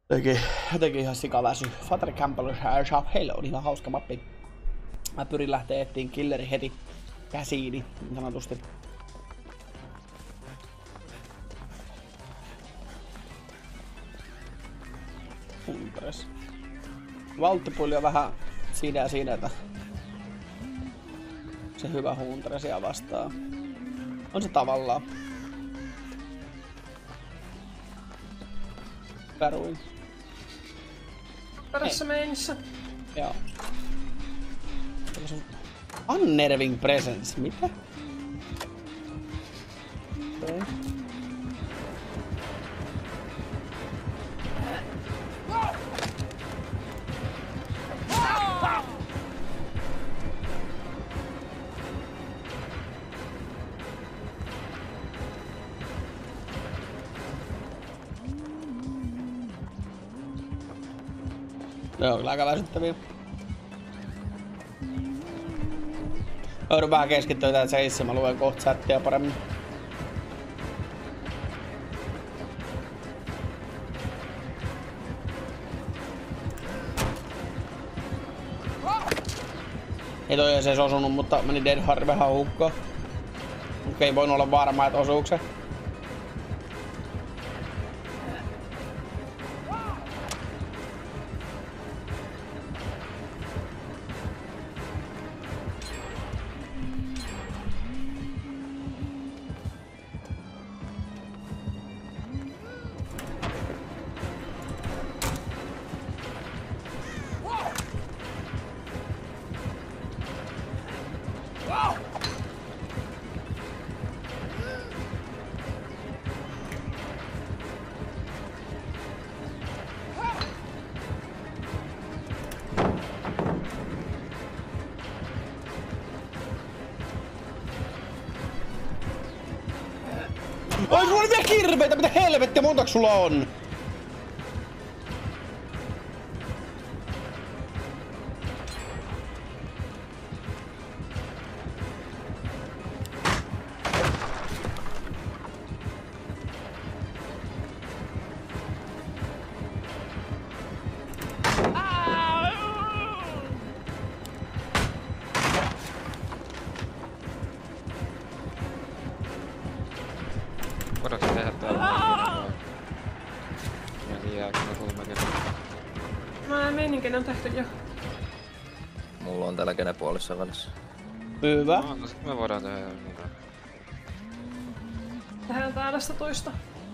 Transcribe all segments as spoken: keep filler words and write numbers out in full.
Jotenkin, jotenkin ihan sikaväsy. Father Campbell Shop Hell on ihan hauska mappi. Mä pyrin lähteä etsiin killeri heti käsiini, niin sanotusti. Hunteres. Valttipulli on vähän siinä ja siinä, että se hyvä Hunteresia vastaa. On se tavallaan. Peruin. Parassa meinissä. Joo. Unnerving presence. Mitä? Okay. Joo, kyllä aika väsyttäviä. Joudun vähän keskittyä tähän seissä, mä luen kohta chattia paremmin. Ei toi edes osunut, mutta meni Dead Hard vähän hukkaan. Okei, ei voinut olla varma, että osuuko se. Oi, sulla oli vielä kirveitä, mitä helvettiä, montako sulla on? Voidaanko tehdä täällä? Ja niin jääkö ne kulmakin? Mä meininkin on tehty jo. Mulla on täällä kenepuolissa välissä. Hyvä. No, no sit me voidaan tehdä niin. Tehdään täällä sitä toista.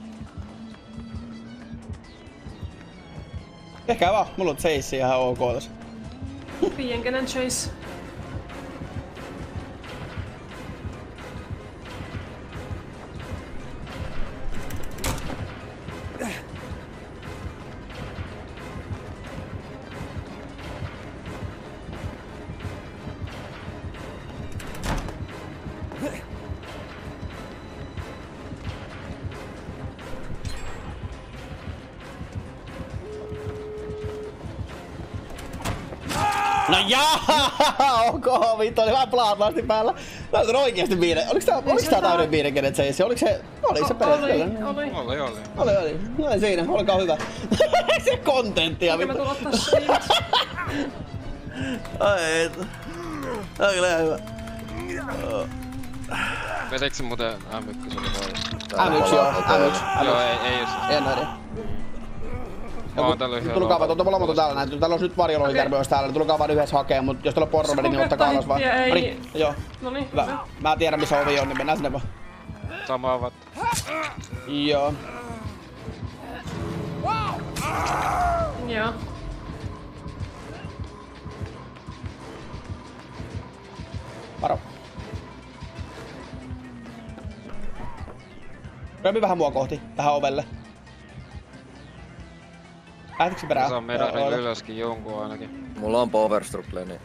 Tehkää vaan, mulla on chase ihan ok tässä. Pien kenen chase. No jaa, ok, vittu, oli vähän plaatlaasti päällä. Tää on oikeesti viiden. Oliks tää, oliks tää täyden viiden kenen chase? Oliks se, oli se periaatteessa? Oli, Oli, oli. Oli, oli. No ei siinä, olkaa hyvä. Se kontenttia, Mikä vittu. mä tulla tässä siitä? Ai et. Tää on kyllä ihan hyvä. Vetekö se muuten M yksi vai? M yksi joo, M yksi. Joo, ei, ei jos. En näin. Mä oon täällä yhden Tulkaa vaan, tuolta molemmat on täällä näin. Täällä on nyt varjolohikäärme olisi täällä, tulkaa vaan yhdessä hakee, mut jos teillä on porromeli, niin ottakaa alas vaan. Ei. Noniin, joo. Noniin, Hyvä. Mä tiedän missä ovi on, niin mennään sinne vaan. Samaavat. Joo. Joo. Varo. Römi vähän mua kohti, tähän ovelle. Lähtikö perään? Se on meidän ylöskin jonkun ainakin. Mulla on power struggle, niin...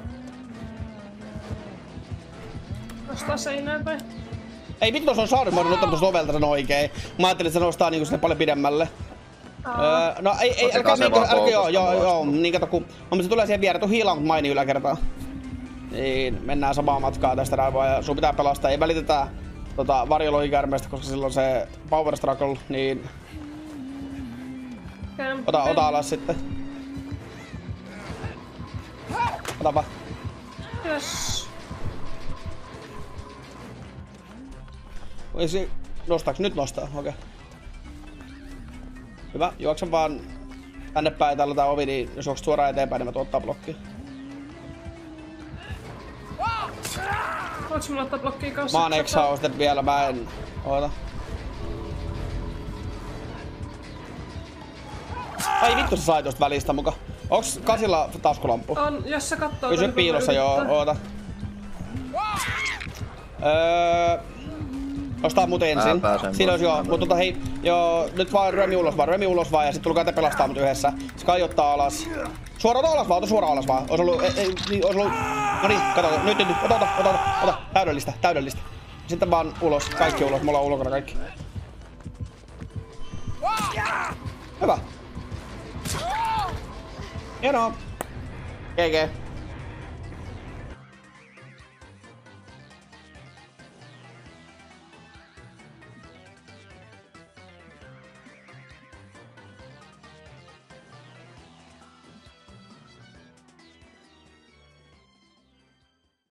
Nostaa seinään päin. Ei vittu, tuossa on saanut, mä oon ottanut tuosta ovelta sen oikein. Mä ajattelin, että se nostaa niinku sinne paljon pidemmälle. Öö, no ei, ei, älkää niinkö, älkää joo, joo, joo, niin kato kun... No, se tulee siihen viereen, tuu hiilaan mut maini yläkertaan. Niin, mennään samaa matkaa tästä raivoa ja sun pitää pelastaa, ei välitetä tota varjolohikäärmeestä, koska silloin se power struggle, niin... Käyn. Ota, ota alas sitten. Otapa. Yes. Voisi... Nostaaks? Nyt nostaa, okei. Okay. Hyvä, juoksen vaan tänne päin, täällä on tää ovi, niin jos juokset suoraan eteenpäin, niin mä tuottaa blokkia. Voitko mulla ottaa blokkia kanssa? Mä oon exhausted vielä, mä en... Oota. Ai vittu sä sai tosta välistä muka. Onks kasilla taskulamppu? On, jos sä kattoo... Pysy piilossa, joo, oota. Öö... Ostaa mut ensin. Siinä olisi joo, mut tota hei, joo, nyt vaan ryömi ulos vaan, ryömi ulos vaan ja sit tulkaa te pelastaa mut yhdessä. Sky ottaa alas. Suoraan ota alas vaan, ota suoraan alas vaan. Ois ollu, ei, ei, ois ollu... Noniin, kato, nyt, nyt, nyt, ota, ota, ota, ota, ota, täydellistä, täydellistä. Sitten vaan ulos, kaikki ulos, mulla on ulkona kaikki. Hyvä. Hienoa. G G.